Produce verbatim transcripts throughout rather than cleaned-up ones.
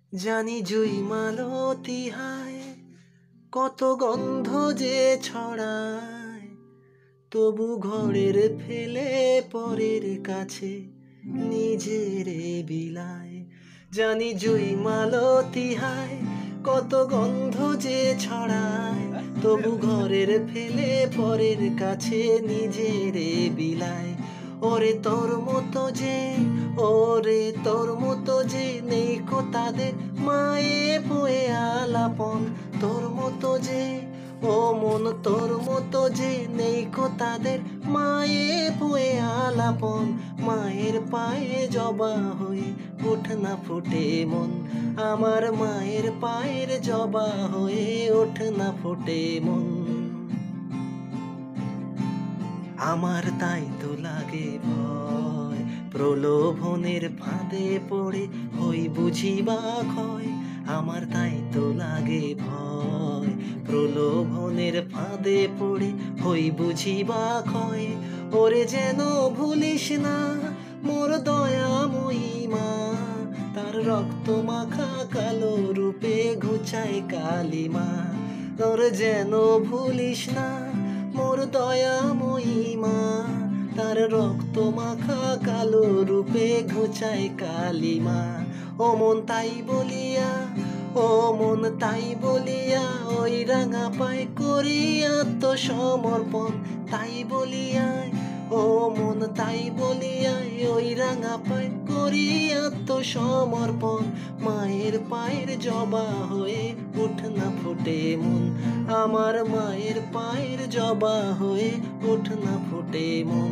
জানি জুই মালতী হায় কত গন্ধ যে ছড়ায়, তবু ঘরের ফেলে পরের কাছে নিজেরে বিলায়। জানি জুই মালতী হায় কত গন্ধ যে ছড়ায়, তবু ঘরের ফেলে পরের কাছে নিজেরে বিলায়। ওরে তোর মতো যে, ওরে তোর মতো যে নেই কো তাদের মায়ে বয়ে আলাপন। তোর মতো যে, ও মন তোর মতো যে নেই কো তাদের মায়ে বয়ে আলাপন। মায়ের পায়ে জবা হয়ে ওঠ না ফোটে মন, আমার মায়ের পায়ের জবা হয়ে ওঠ না ফোটে মন। আমার তাই তো লাগে ভয়, প্রলোভনের ফাঁদে পড়ে হই বুঝি বা ক্ষয়। আমার তাই তো লাগে ভয়, প্রলোভনের ফাঁদে পড়ে হই বুঝি বা ক্ষয়। ওরে যেন ভুলিস না মোর দয়াময়ী মা, তার রক্ত মাখা কালো রূপে ঘুচায় কালিমা। ওরে যেন ভুলিস না মোর দয়াময়ী মা, তার রক্ত মাখা কালো রূপে ঘুচায় কালিমা। ও মন তাই বলিয়া, ও মন তাই বলিয়া ওই রাঙা পায় করি আত্মসমর্পণ। তাই বলিয়া, ও মন তাই বলিয়া ওই রাঙা পায় করি আত্মসমর্পণ। মায়ের পায়ের জবা হয়ে ওঠ না ফোটে মন, আমার মায়ের পায়ের জবা হয়ে ওঠ না ফোটে মন।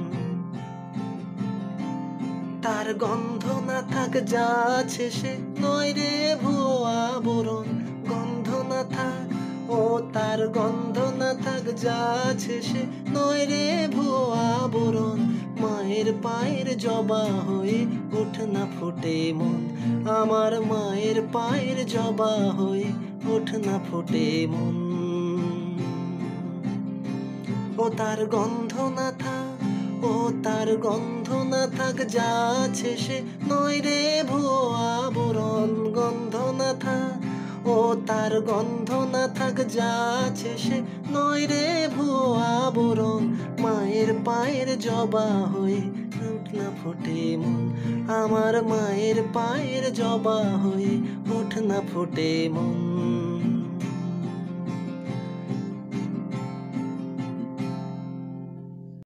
তার গন্ধ না থাক যা আছে সে নয় রে ভুয়ো আবরণ। গন্ধ না থাক, ও তার গন্ধ না থাক যা আছে সে নয় রে ভুয়ো আবরণ। মায়ের পায়ের জবা হয়ে ওঠ না ফোটে মন, আমার মায়ের পায়ের জবা হয়ে ওঠ না ফোটে মন। ও তার গন্ধ না থাক, ও তার গন্ধ না থাক যা আছে সে নয় রে ভুয়ো আবরণ। গন্ধ না থাক, ও তার গন্ধ না থাক যা আছে সে নয় রে ভুয়ো আবরণ। মায়ের পায়ের জবা হয়ে ওঠ না ফোটে মন, আমার মায়ের পায়ের জবা হয়ে ওঠ না ফোটে মন।